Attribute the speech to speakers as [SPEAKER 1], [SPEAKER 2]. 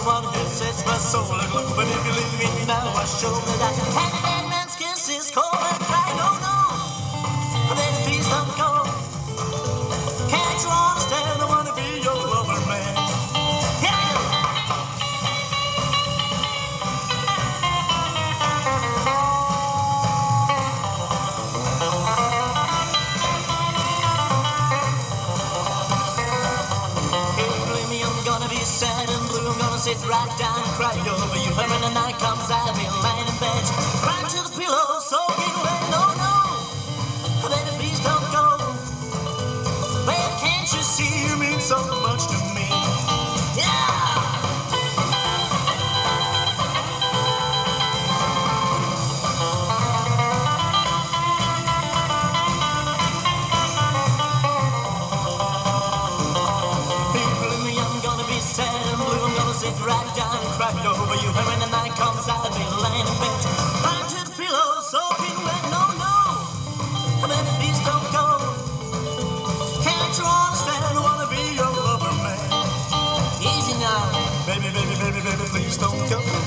[SPEAKER 1] one who sets my soul aglow. But if you leave me now, I show that a dead man's kiss is cold and dry. No, no, baby, please don't go. Can't you understand? I wanna be your lover, man. Yeah. Sad and blue, I'm gonna sit right down and cry over you. And when the night comes, I'll be lying in bed, crying to the pillow, soaking wet. No, no, baby, please don't go. Baby, can't you see you mean so much to me? Yeah. Sit right down and cry over you. And when the night comes, I'll be laying in bed, crying to the pillow, soaking wet. No, no, baby, please don't go. Can't you understand? I wanna be your lover, man. Easy now, baby, baby, baby, baby, please don't go.